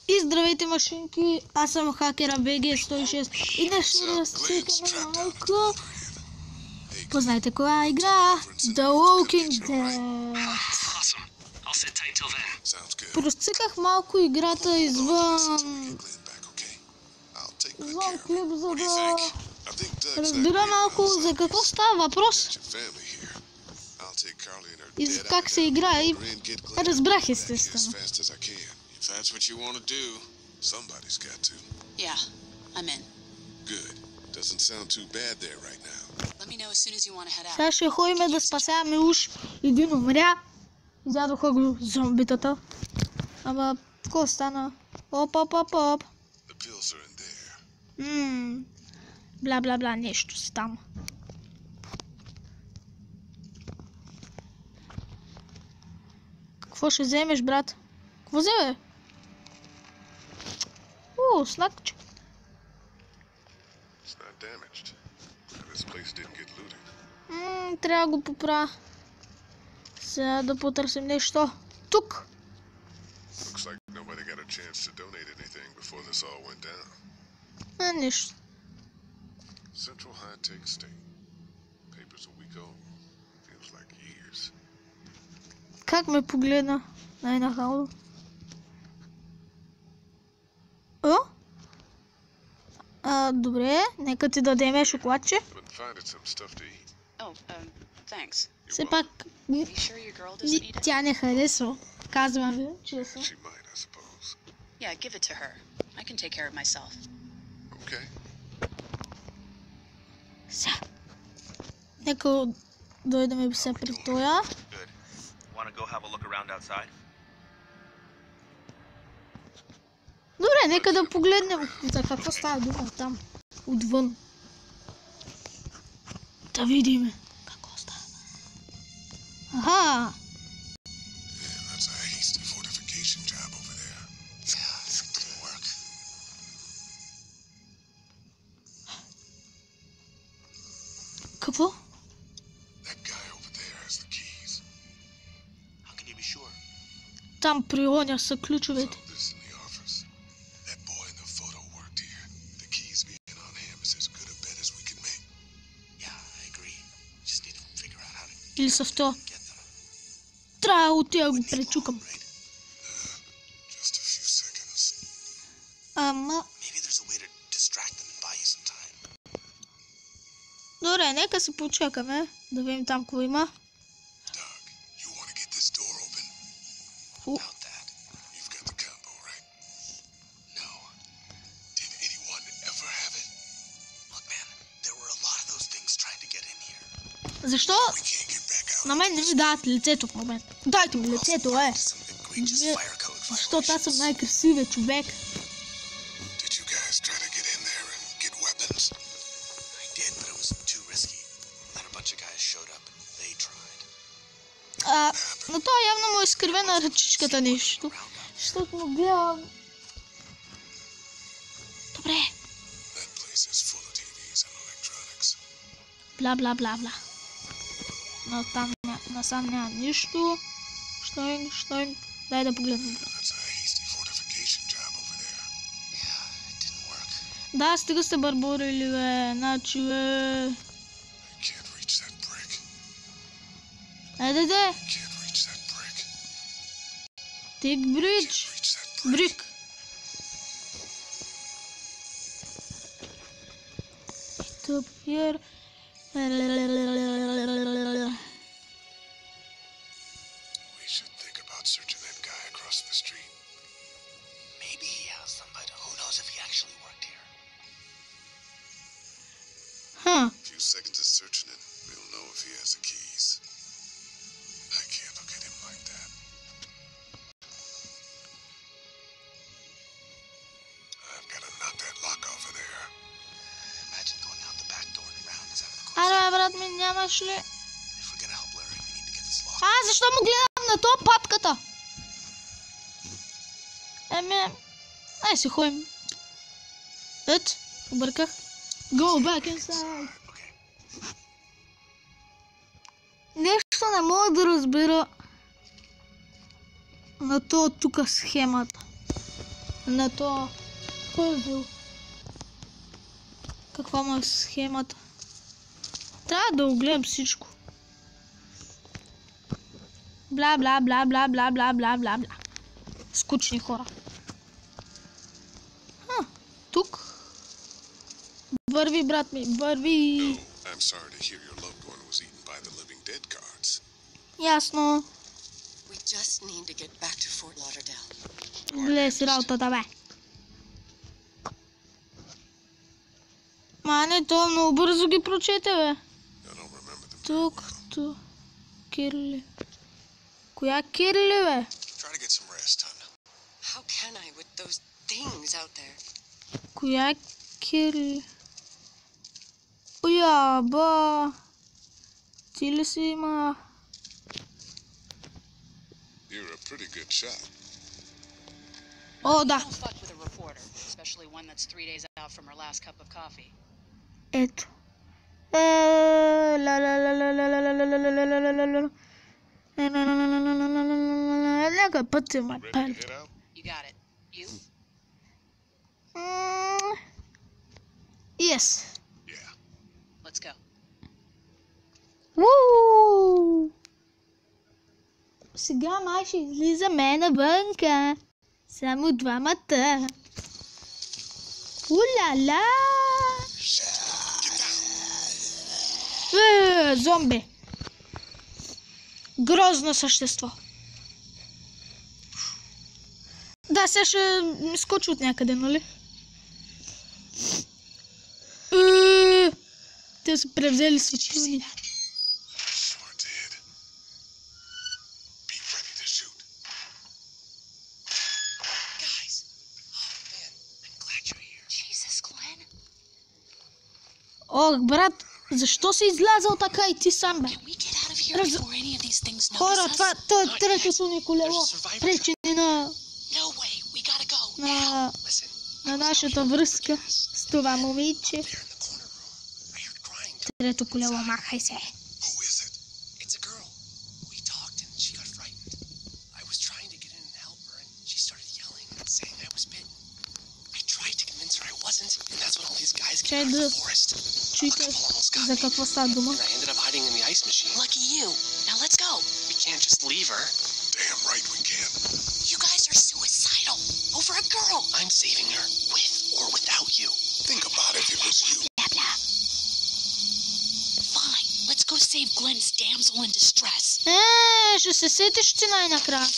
И здравейте, машинки, аз съм хакера BG106 и днес ще разцикаме малко. Познайте коя игра? The Walking Dead. Просциках малко играта извън клип, за да разбира малко за какво става въпрос и за как се играе, и разбрах естествено. That's what you want to do. Somebody's got to. Yeah, I'm in. Good. Doesn't sound too bad there right now. Let me know as soon as you want to head out. Сега ще ходим да спасяваме уж. Един умря. Изядоха го зомбитата. Ама, какво стана? Оп. The pills are in there. Бла, нещо си там. Какво ще вземеш, брат? Какво вземе? Снакче. Трябва да го поправя. Сега да потърсим нещо. Тук. Нещо. Как ме погледна? Най-нахално. Добре, нека ти дадеме шоколадче. Все пак тя не харесва. Казвам ви, че съм. Сега. Нека дойдем се при тоя. Добре, нека да погледнем за какво става дума там, отвън. Да видим какво става. Аха! Какво? Там при оня са ключовете. Или са в то. Трябва да отида го пречукам. Ама... Добре, нека се почекаме. Да видим там какво има. Защо? На мен не ми дават лицето в момента. Дайте ми лицето, Защото аз съм най-красивият човек. Но това явно му е изкривена ръчичката нещо. Защото му гледам... Добре. Бла. Но там насам няма нищо. Штойн. Дай да погледнем. Да, стига сте барборили, бе. Значи, бе. Айде. Тик бридж. Брик. Тук here. Seconds of searching it, we'll know if he has the keys. I can't look at him like that. I've got to knock that lock off of there. Imagine going out the back door and around is out of the course. Аре, брат ми, нямаш ли? If we're gonna help Larry, we need to get this lock. Защо му гледам на то папката? Ай си ходим. Обърках. Go back inside. Нещо не мога да разбера на то тук схемата. на то пъзел. Каква му е схемата? Трябва да огледам всичко. Бла бла бла бла бла бла бла бла бла. Скучни хора. Тук. Върви, брат ми, върви. I'm sorry to hear your loved one was eaten by the living dead guards. Ясно. We just need to get back to Fort Lauderdale. Гледай си работата, бе. Мане, то много бързо ги прочете, бе. I don't remember them. Тук. Кирли. Коя Кирли, бе? Try to get some rest, hon. How can I with those things out there? Коя Кирли? Оя, ба. Ти ли си има? You're a pretty good shot. О, да. Don't fuck with a reporter, especially one that's 3 days out from her last cup of coffee. Ето. Нека път се ме Ready to пали. head out? You got it. You? Yes. Yeah. Let's go. Уу! Сега май ще излизаме навънка. Само двамата. Уля-ля! Зомби. Грозно същество. Да, сега ще ми скочи от някъде, нали? Те са превзели светлини. Sure did. Be ready to shoot. Guys! Oh man, I'm glad you're here. Jesus, Glenn. Ох, брат, защо си излязъл така и ти сам, бе? Can we get out of here before any of these things notice Хора, us? това е третото ни колело. Пречи ни на No way. We gotta go. Listen, на нашата връзка с това момиче. there in the corner room. I heard crying. Трето колело, махай се. Who is it? It's a girl. We talked and she got frightened. I was trying to get in and help her and she started yelling and saying I was bitten. I tried to convince her I wasn't, and that's when all these guys came out of the forest. Чуйте Almost got за me. какво става дума. And I ended up hiding in the ice machine. Lucky you. Now let's go. We can't just leave her. Damn right we can. You guys are suicidal over a girl. I'm saving her, with or without you. Think about it if it was you. Blah blah. Fine. Let's go save Glenn's damsel in distress. Ще се сетиш ти най-накрая.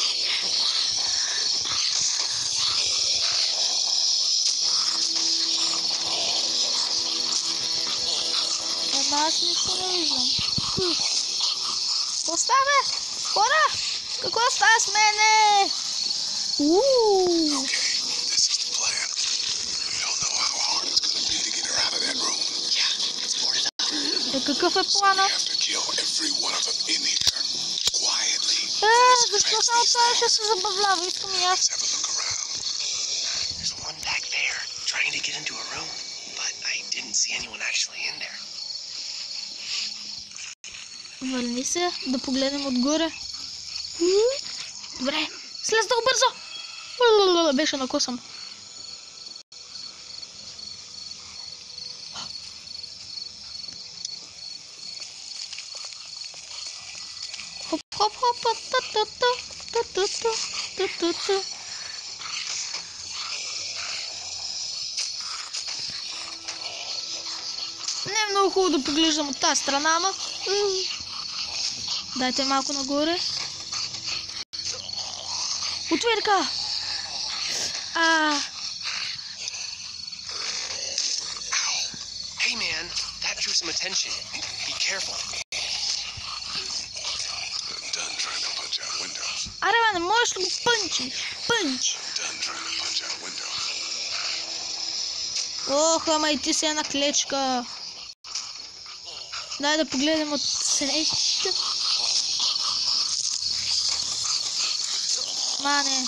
Аз нищо не виждам. Какво става? Хора! Какво става с мене? Okay, this is the plan. We don't know how hard it's gonna be to get her out of that room. Yeah, it's boarded up. Какъв е плана? We have to kill every one of them in here. Quietly. Защо само това ще се забавлява? Искам и аз. Let's have a look around. There's one back there, trying to get into a room, but I didn't see anyone actually in there. Върни се, да погледнем отгоре. Добре, слез долу бързо. Беше накосан. Хоп, хоп, хоп, та-та-та. Не е много хубаво да поглеждам от тази страна, ама... Дайте малко нагоре. Отвирка! Hey man, that drew some attention. Be careful. I'm done trying to punch out windows. Аре, бе, не можеш ли го пънчиш? Пънч! Done trying to punch out windows. Ох, ама и ти си една клечка. Дай да погледнем от среща. Мане.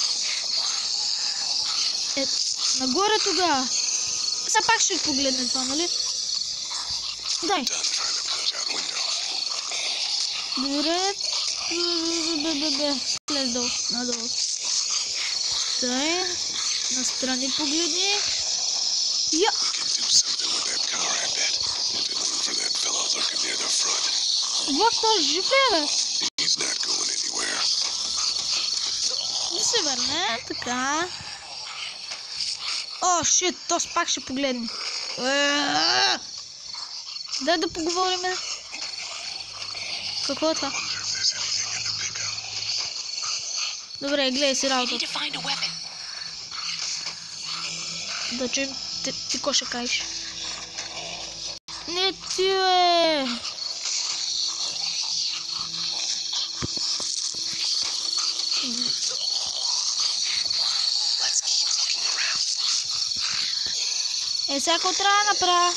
Нагоре тогава. Сега пак ще погледне това, нали? Дай. Done trying to punch out windows. Добре. Слез долу, надолу. Дай. Настрани погледни. Я! We can do something with that car, I bet. If it weren't for that fellow lurking near the front. Вот той жив е, бе. He's not going anywhere. Да се върне, така. О, шит, то пак ще погледне. Дай да поговорим. Какво е това? Wonder if there's anything in the pickup. Добре, гледай си We need работа. to find a weapon. Да чуем ти какво ще кажеш. Не ти, бе! Let's keep looking around. Е, сега какво трябва да направя?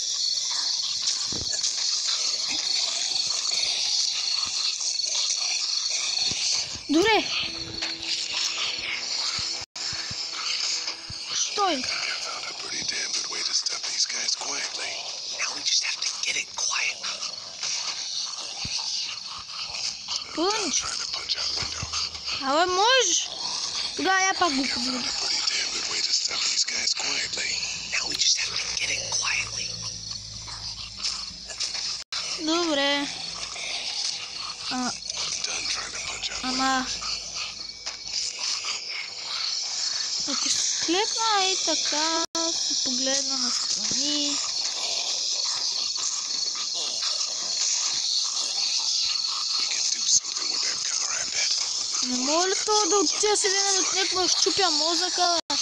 Добре. Стой. I found a pretty damn good way to stop these guys quietly. Now we just have to get it quietly. Пънч. Trying to punch out window. Абе, можеш. Тогава я пак го Found погледам. a pretty damn good way to stop these guys quietly. Now we just have to get it quietly. Добре. I'm done trying to punch out window. Ама... Ако се клепна и така, се погледна настрани. We can do something with that car, I bet. Не мога ли това да отида седи на детник, му щупя мозъка, бе?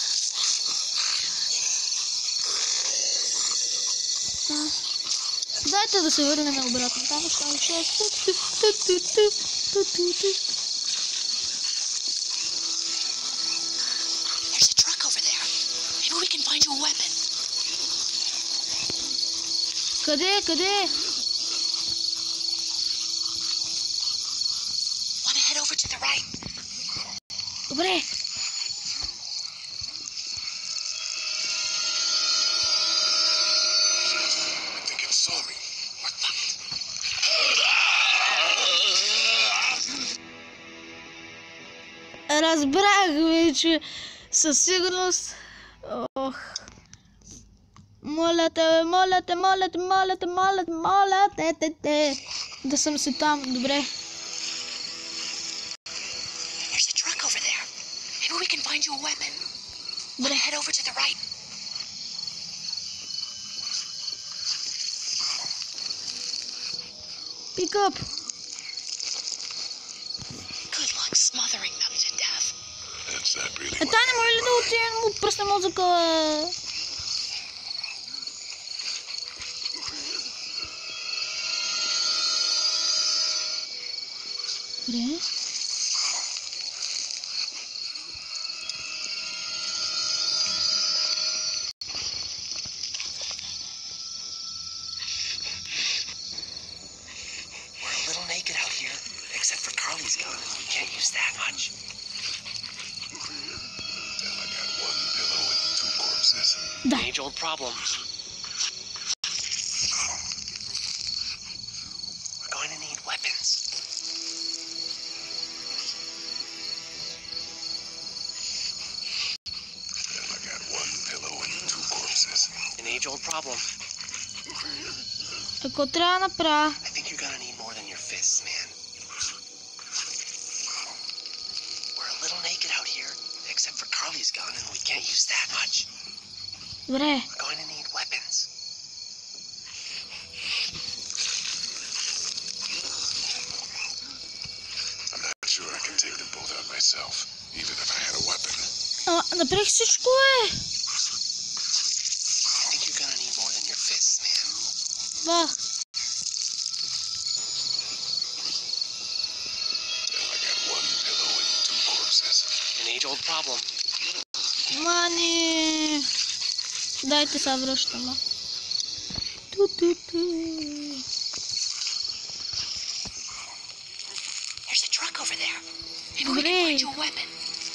Дайте да се върнем обратно. Там ще ще... There's a truck over there. Maybe we can find you a weapon. Къде, къде? Want to head over to the right? Добре. I think it saw me. Разбрах вече със сигурност. Ох. Моля те, бе, моля те, моля те, моля те, моля те, моля те. Да съм си там, добре. There's a truck over there. Maybe we can find you a weapon. Want to head over to the right? Pick up. Good luck smothering them to death. That's not really Е, той не може ли да отиде му пръсне мозъка, бе? Добре. We're a little naked out here, except for Carly's gun, and we can't use that much. Well, I got one pillow and two corpses. Да. Age-old problem. We're going to need weapons. Well, I got one pillow and two corpses. An age-old problem. Какво трябва да направя? I think you're gonna need more than your fists, man. We're a little naked out here, except for Carly's gun, and we can't use that much. Добре. We're going to need weapons. I'm not sure I can take them both out myself, even if I had a weapon. Ама, направих всичко, е. I think you're gonna need more than your fists, man. Ба. Well, I got one pillow and two corpses. An age-old problem. Мани. Дайте се връщам. Ту-ту-ту. There's a truck over there. Maybe we can find you a weapon.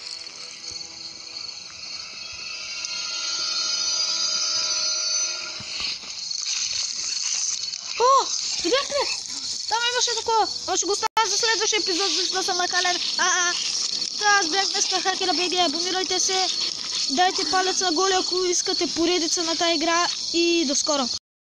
О, видяхте? Там имаше такова. Но ще го оставя за следващия епизод, защото съм накален. аз бях днес Хакера БГ. Абонирайте се, дайте палец нагоре, ако искате поредица на тази игра и до скоро!